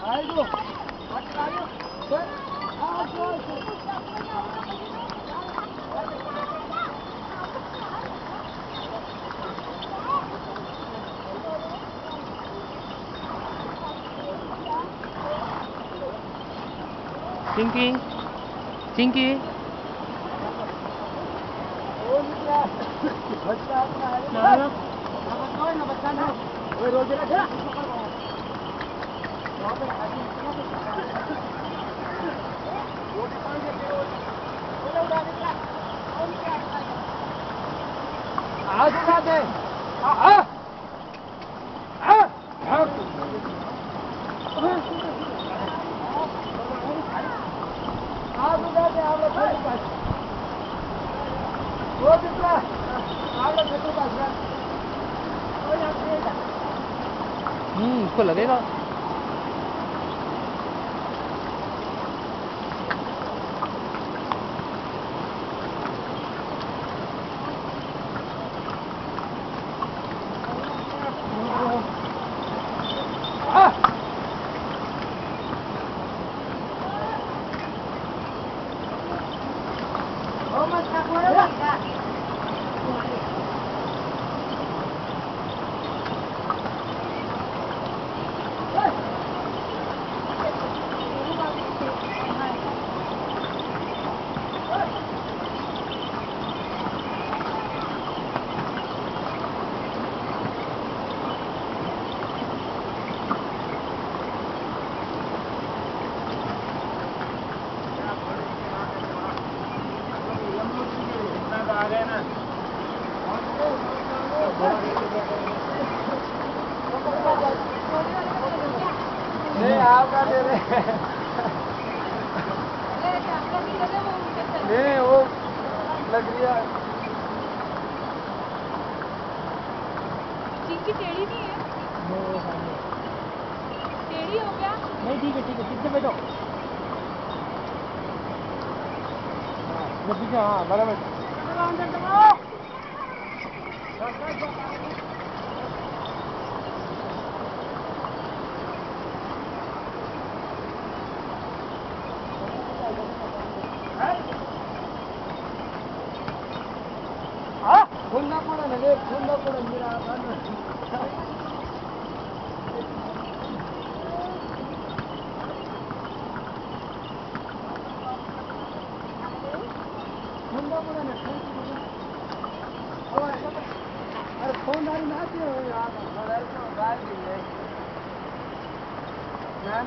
चिंकी चिंकी उसको लगेगा। नहीं आपका दे रहे नहीं वो लग रही है चिंकी टेढ़ी नहीं है। टेढ़ी हो गया नहीं ठीक है ठीक से बैठो। पीछे हाँ बराबर। खुलना पड़ा ना खुलना पड़ा मेरा खुलना पड़ा ना अरे फोन डाली ना आती हो यार मगर को गाल दी है ना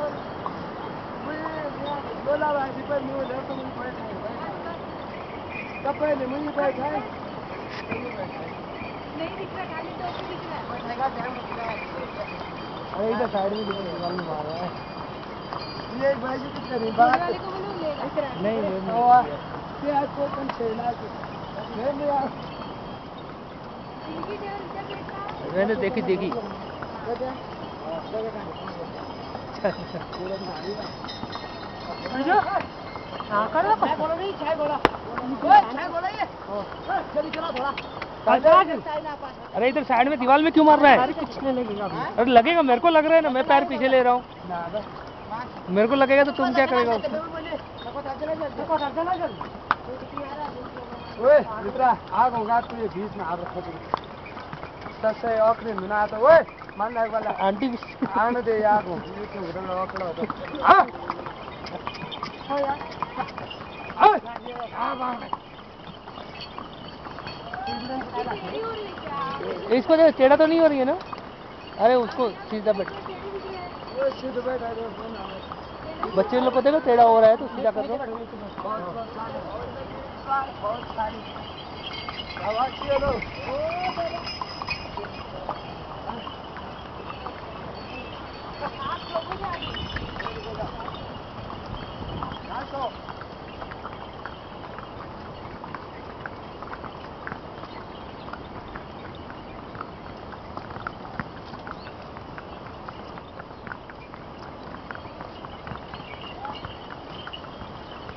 मुझे बोला भाई पर मुझे ले तो मुझे बैठा है कब पहले मुझे बैठा है नहीं दिख रहा, खाली तो ऊपर दिख रहा है। बैठेगा टाइम रुकता है। अरे इधर साइड में दिख दीवार में मार रहा है ये भाई जी कितने नहीं बात वाले को बोलो लेगा नहीं ये आज को तुम छेना के मैं यार चिंकी देवर इधर देखा मैंने देखी देखी। हाँ करो बोलो नहीं छाई बोला जल्दी चला थोड़ा। अरे इधर साइड में दीवार में क्यों मार रहा है? कुछ नहीं लगेगा। अरे लगेगा, मेरे को लग रहा है ना, मैं पैर पीछे ले रहा हूँ। मेरे को लगेगा तो तुम क्या करेगा? ओए मित्रा आग होगा तू ये बीच में हाथ रखो सबसे आखिरी में ना तो ओए मान लाग वाला आंटी आने दे आग हो ये क्यों उधर आकड़ा तो हां हो यार हां हां इसको जो टेढ़ा तो नहीं हो रही है ना? अरे उसको सीधा बैठ, वो सीधा बैठा दे फोन आवे बच्चे लोग को देखो टेढ़ा हो रहा है तो सीधा कर दो। बहुत सारी आवाज चलो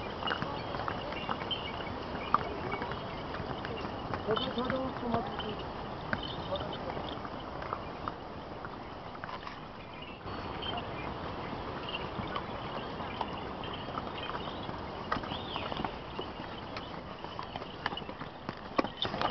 छोटो उसको मत